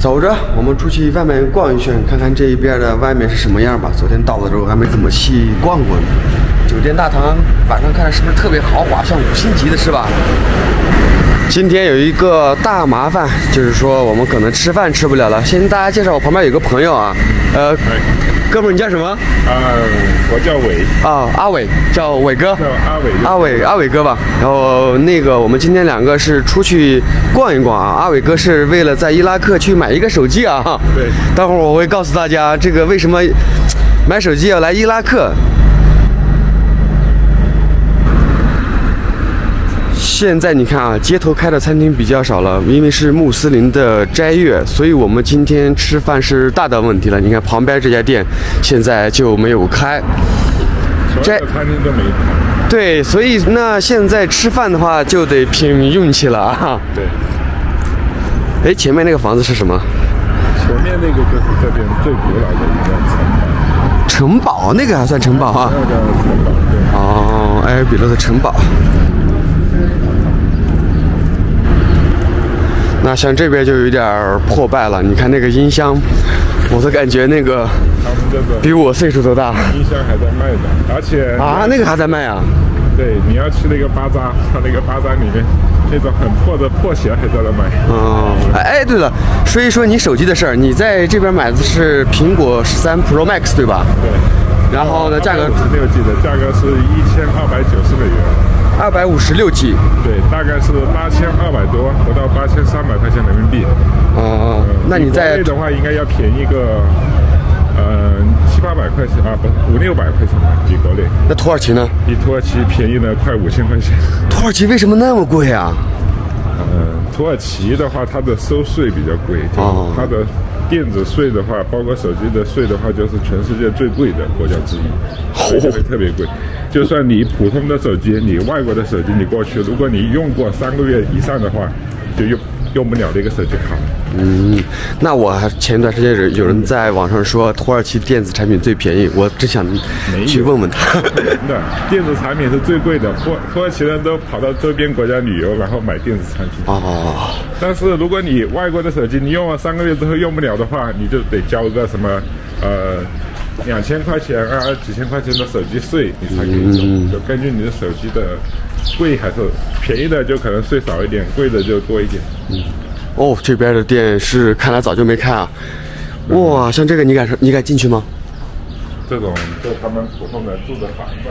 走着，我们出去外面逛一圈，看看这一边的外面是什么样吧。昨天到的时候还没怎么细逛过呢。酒店大堂晚上看是不是特别豪华，像5星级的是吧？今天有一个大麻烦，就是说我们可能吃饭吃不了了。先跟大家介绍，我旁边有个朋友啊，哥们儿，你叫什么？ 我叫伟啊，阿伟，叫伟哥， 叫阿伟， 阿伟哥吧。然后那个我们今天2个是出去逛一逛啊。阿伟哥是为了在伊拉克去买一个手机啊。 对， 待会儿我会告诉大家这个为什么买手机要来伊拉克。现在你看啊，街头开的餐厅比较少了，因为是穆斯林的斋月，所以我们今天吃饭是大的问题了。你看旁边这家店现在就没有开， 所有的餐厅都没开。 对，所以那现在吃饭的话就得拼运气了啊。 对。 哎，前面那个房子是什么？ 前面那个就是这边最古老的一个城堡。 城堡，那个还算城堡啊？ 那个城堡，对。 哦，埃尔比勒的城堡。那像这边就有点破败了，你看那个音箱，我都感觉那个他们这个比我岁数都大。 音箱还在卖的，而且啊，那个还在卖啊？ 对，你要去那个巴扎，它那个巴扎里面那种很破的破鞋还在那卖。 哦，哎，对了，说一说你手机的事儿，你在这边买的是苹果13 Pro Max 对吧？ 对。 然后呢，价格 56G的价格是1290美元。 256G。 对，大概是8200多，不到8300块钱人民币。 哦，那你在国内的话应该要便宜个700-800块钱啊，不500-600块钱吧，比国内。 那土耳其呢？ 比土耳其便宜了快5000块钱。 土耳其为什么那么贵啊？ 土耳其的话，它的收税比较贵，它的电子税的话，包括手机的税的话，就是全世界最贵的国家之一，特别贵。就算你普通的手机，你外国的手机，你过去，如果你用过3个月以上的话，就用不了那个手机卡。 那我前段时间有人在网上说土耳其电子产品最便宜，我真想去问问他。 那电子产品是最贵的，土耳其人都跑到周边国家旅游，然后买电子产品。哦。但是如果你外国的手机，你用了3个月之后用不了的话，你就得交个什么2000块钱啊，几千块钱的手机税，你才可以用。就根据你的手机的贵还是便宜的，就可能税少一点，贵的就多一点。 哦，这边的店是看来早就没开啊。哇，像这个你敢进去吗？ 这种就他们普通人住的房子。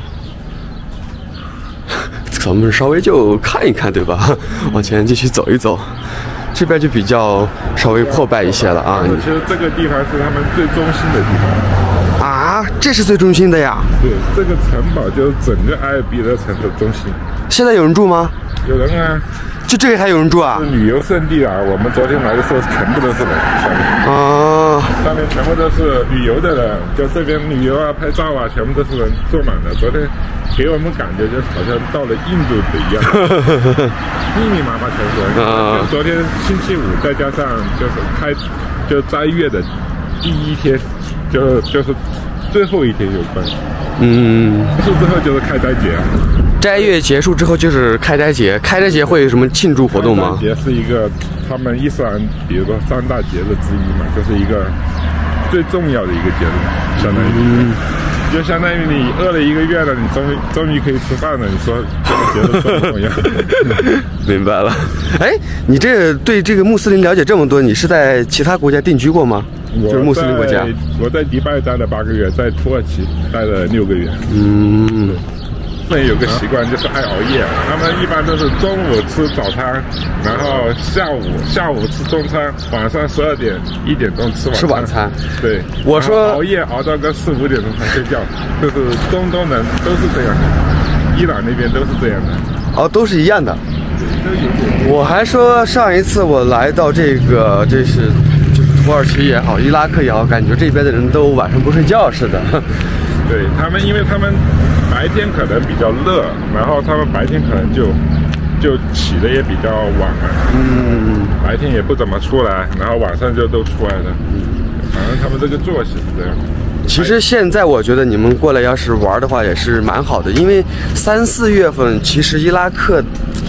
咱们稍微就看一看，对吧？往前继续走一走，这边就比较稍微破败一些了啊。 其实这个地方是他们最中心的地方。 啊，这是最中心的呀？ 对，这个城堡就是整个埃尔比勒城的中心。 现在有人住吗？ 有人啊。 就这个还有人住啊？ 是旅游胜地啊！我们昨天来的时候全部都是人，上面上面全部都是旅游的人，就这边旅游啊、拍照啊，全部都是人，坐满了。昨天给我们感觉就好像到了印度一样，密密麻麻全是人。昨天星期五，再加上就是斋月的第1天，就是最后一天有关。结束之后就是开斋节。 斋月结束之后就是开斋节，开斋节会有什么庆祝活动吗？ 开斋节是一个他们伊斯兰，比如说3大节日之一嘛，就是一个最重要的一个节日，相当于，就相当于你饿了1个月了，你终于可以吃饭了。你说这个节日重不重要？ 明白了。哎，你这对这个穆斯林了解这么多，你是在其他国家定居过吗？就是穆斯林国家。 我在迪拜待了8个月，在土耳其待了6个月。他们有个习惯就是爱熬夜，他们一般都是中午吃早餐，然后下午吃中餐，晚上12点1点钟吃晚餐。对， 我说熬夜熬到个4、5点钟才睡觉，就是中东人都是这样的，伊朗那边都是这样的。 哦，都是一样的。我还说上一次我来到就是土耳其也好，伊拉克也好，感觉这边的人都晚上不睡觉似的。 对他们，因为他们白天可能比较热，然后他们白天可能就起的也比较晚了。白天也不怎么出来，然后晚上就都出来了。反正他们这个作息是这样。 其实现在我觉得你们过来要是玩的话也是蛮好的，因为3、4月份其实伊拉克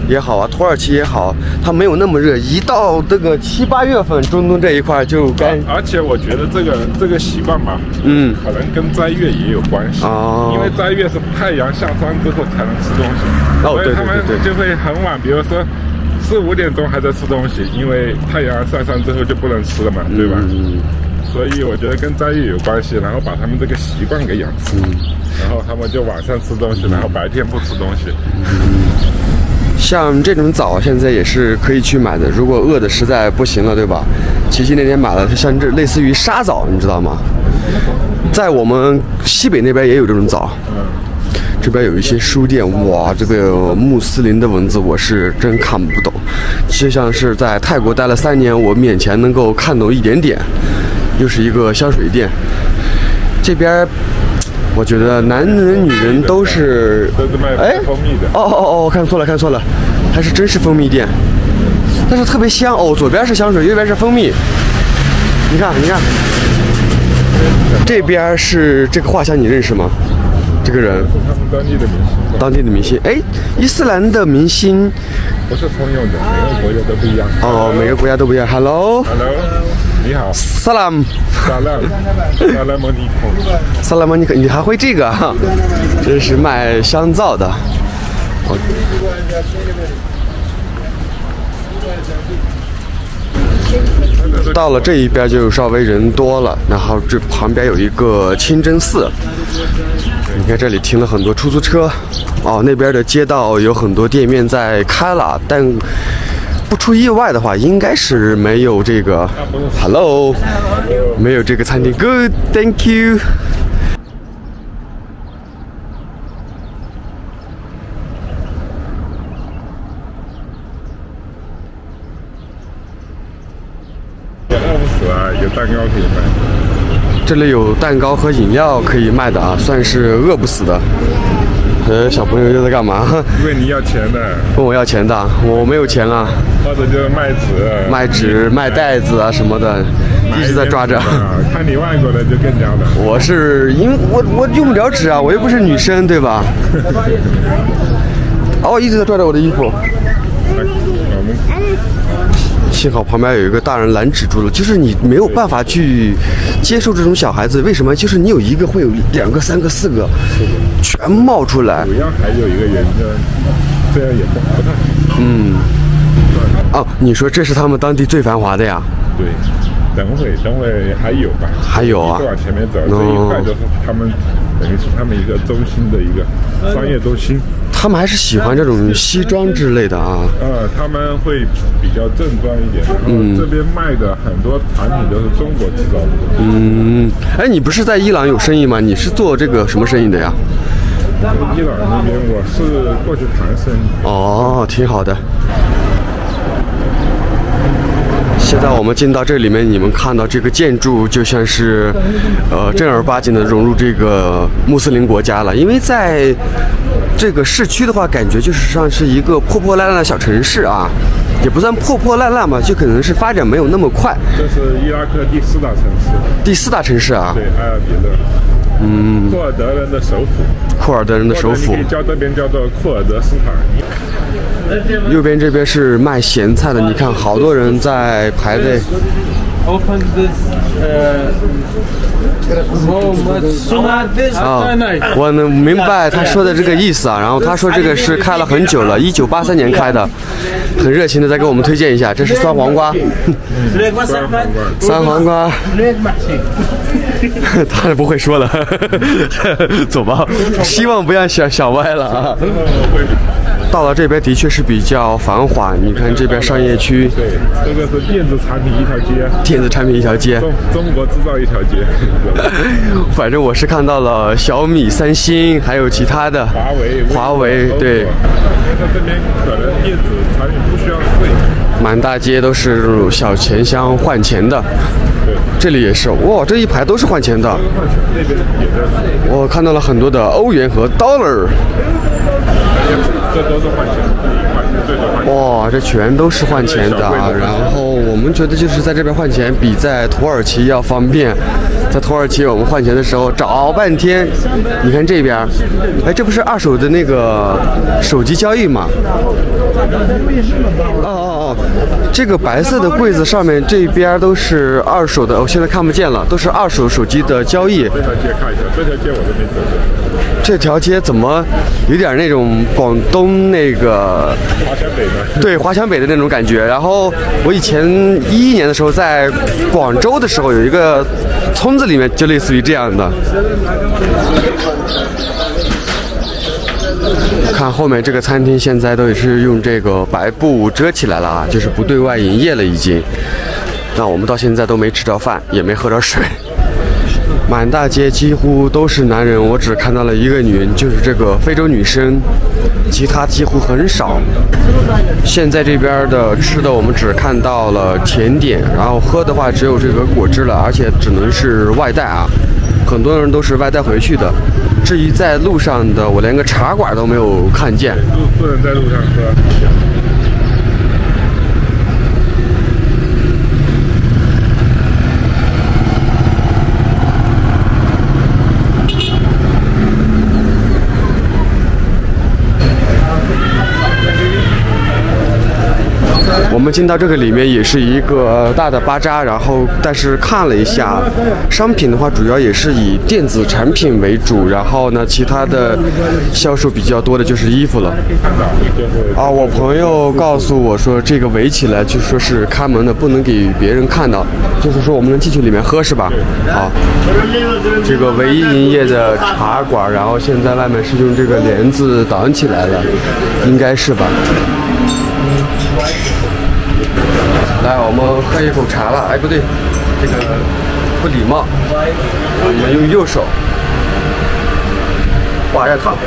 也好啊，土耳其也好，它没有那么热。一到这个7、8月份，中东这一块就该。 而且我觉得这个习惯吧，可能跟斋月也有关系。因为斋月是太阳下山之后才能吃东西，所以他们就会很晚，比如说4、5点钟还在吃东西，因为太阳下山之后就不能吃了嘛，对吧？所以我觉得跟斋月有关系，然后把他们这个习惯给养成，然后他们就晚上吃东西，然后白天不吃东西。 像这种枣现在也是可以去买的，如果饿的实在不行了，对吧？琪琪那天买了，像这类似于沙枣，你知道吗？在我们西北那边也有这种枣。这边有一些书店，哇，这个穆斯林的文字我是真看不懂，就像是在泰国待了3年，我勉强能够看懂一点点。又是一个香水店，这边我觉得男人女人都是卖蜂蜜的。 哦，看错了，还是真是蜂蜜店，但是特别香哦。左边是香水，右边是蜂蜜，你看，这边是这个画像，你认识吗？这个人， 他们当地的明星。哎，伊斯兰的明星不是通用的，每个国家都不一样。 哦，每个国家都不一样。Hello， 你好。 Salam， Salam， 你还会这个啊？这是卖香皂的。到了这一边就稍微人多了，然后这旁边有一个清真寺。你看这里停了很多出租车，哦，那边的街道有很多店面在开了，但不出意外的话，应该是没有这个 Hello， 没有这个餐厅。Good， Thank you。 饿不死啊，有蛋糕可以卖。 这里有蛋糕和饮料可以卖的啊，算是饿不死的。小朋友又在干嘛？ 问你要钱的。 问我要钱的，我没有钱了。 或者就是卖纸、 卖袋子啊什么的，一直在抓着。 看你外国的就更加的。 我是因为我用不了纸啊，我又不是女生，对吧？哦，一直在抓着我的衣服。幸好旁边有一个大人拦止住了，就是你没有办法去接受这种小孩子，为什么？就是你有一个会有2个、3个、4个，全冒出来。 主要还有一个原因，这样也不太。 哦，你说这是他们当地最繁华的呀？ 对，等会还有吧？ 还有啊？ 再往前面走，这一块就是他们等于是他们一个中心的一个商业中心。 他们还是喜欢这种西装之类的啊。 他们会比较正装一点，然后这边卖的很多产品都是中国制造的。 哎，你不是在伊朗有生意吗？你是做这个什么生意的呀？ 伊朗那边我是过去谈生意。 哦，挺好的。现在我们进到这里面，你们看到这个建筑就像是，正儿八经的融入这个穆斯林国家了。因为在这个市区的话，感觉就是像是一个破破烂烂的小城市啊，也不算破破烂烂吧，就可能是发展没有那么快。 这是伊拉克第4大城市。 第4大城市啊？ 对，埃尔比勒。库尔德人的首府。 库尔德人的首府。 你可以叫这边叫做库尔德斯坦。 右边这边是卖咸菜的，你看好多人在排队。我能明白他说的这个意思啊。然后他说这个是开了很久了，1983年开的，很热情的在给我们推荐一下。这是酸黄瓜，酸黄瓜，他不会说了，走吧，希望不要想歪了啊。到了这边的确是比较繁华，你看这边商业区。 对，这个是电子产品一条街。 电子产品一条街。 中国制造一条街。 反正我是看到了小米、三星，还有其他的。华为，对。 在这边可能电子产品不需要税。 满大街都是小钱箱换钱的。 对。 这里也是，哇，这一排都是换钱的。 那边也在。 我看到了很多的欧元和 dollar。 这都是换钱， 哇，这全都是换钱的啊！然后我们觉得就是在这边换钱比在土耳其要方便， 在土耳其我们换钱的时候找半天，你看这边，哎，这不是二手的那个手机交易吗？哦，这个白色的柜子上面这边都是二手的，我现在看不见了，都是二手手机的交易。 这条街看一下，这条街我都没走过。 这条街怎么有点那种广东那个华强北呢？ 对，华强北的那种感觉。然后我以前2011年的时候在广州的时候，有一个村子里面就类似于这样的。看后面这个餐厅现在都是用这个白布遮起来了啊，就是不对外营业了已经。那我们到现在都没吃着饭，也没喝着水。满大街几乎都是男人，我只看到了一个女人，就是这个非洲女生，其他几乎很少。现在这边的吃的我们只看到了甜点，然后喝的话只有这个果汁了，而且只能是外带啊，很多人都是外带回去的。至于在路上的，我连个茶馆都没有看见。 不能在路上喝。 我们进到这个里面也是一个大的巴扎，然后但是看了一下商品的话，主要也是以电子产品为主，然后呢，其他的销售比较多的就是衣服了。啊，我朋友告诉我说，这个围起来就说是看门的，不能给别人看到，就是说我们能进去里面喝是吧？好，这个唯一营业的茶馆，然后现在外面是用这个帘子挡起来了，应该是吧？来，我们喝一口茶了。哎，不对，这个不礼貌。我们用右手。哇，有点烫。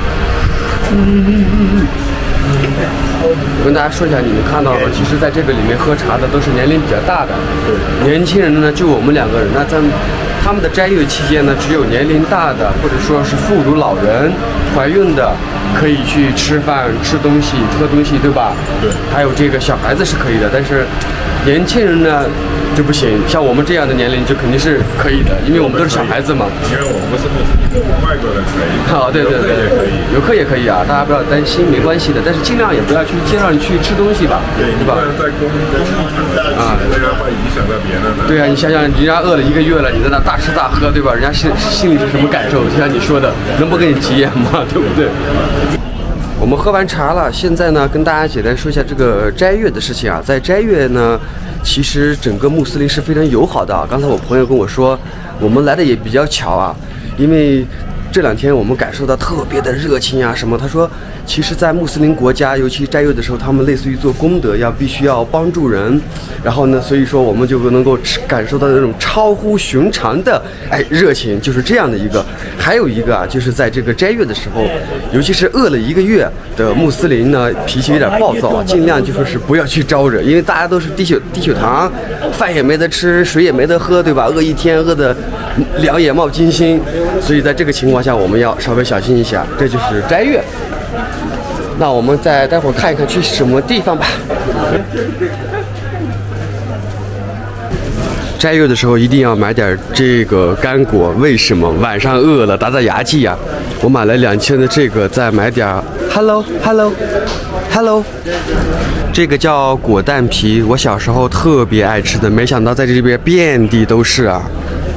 我跟大家说一下，你们看到了，其实在这个里面喝茶的都是年龄比较大的，年轻人呢就我们2个人。那他们的斋月期间呢，只有年龄大的或者说是妇孺老人、怀孕的可以去吃饭、吃东西、喝东西，对吧？ 对。还有这个小孩子是可以的，但是年轻人呢就不行。像我们这样的年龄就肯定是可以的，因为我们都是小孩子嘛。 因为我们不是穆斯林，外国人可以。 好，对，游客也可以啊，大家不要担心，没关系的。但是尽量也不要去街上去吃东西吧，对吧？ 不能在公共场合啊，这样会影响到别人的。 对啊，你想想，人家饿了1个月了，你在那大吃大喝，对吧？人家心里是什么感受？就像你说的，能不给你急眼吗？对不对？我们喝完茶了，现在呢，跟大家简单说一下这个斋月的事情啊。在斋月呢，其实整个穆斯林是非常友好的啊。刚才我朋友跟我说，我们来的也比较巧啊，因为这2天我们感受到特别的热情啊什么。他说，其实，在穆斯林国家，尤其斋月的时候，他们类似于做功德，必须要帮助人。然后呢，所以说我们就能够感受到那种超乎寻常的热情，就是这样的一个。还有一个啊，就是在这个斋月的时候，尤其是饿了1个月的穆斯林呢，脾气有点暴躁，尽量就说是不要去招惹，因为大家都是低血糖，饭也没得吃，水也没得喝，对吧？饿1天，饿得两眼冒金星，所以在这个情况下，我们要稍微小心一下。这就是斋月。那我们再待会儿看一看去什么地方吧。斋月的时候一定要买点这个干果，为什么？晚上饿了打牙祭呀。我买了2000的这个，再买点 Hello， 这个叫果蛋皮，我小时候特别爱吃的，没想到在这边遍地都是啊。